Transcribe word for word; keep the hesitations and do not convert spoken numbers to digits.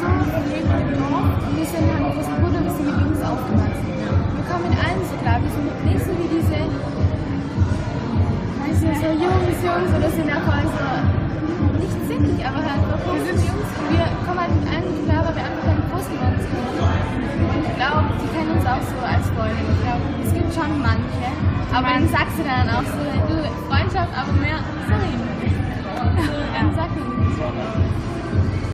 so verlegen im Dorf und wir sind halt mit unserem Bruder, wir sind mit Jungs aufgewachsen. Wir kommen mit allen so klar, wir sind nicht so wie diese, weiß nicht, so Jungs, Jungs oder sind einfach so, nicht zickig, aber halt wir sind Jungs und wir kommen halt mit allen klar, weil wir einfach keine groß geworden sind. Und ich glaube, die kennen uns auch so als Freunde. Ich glaube, es gibt schon manche, aber dann sagst du dann auch so, du, Freundschaft, aber mehr, sorry. Dann sag ich nicht.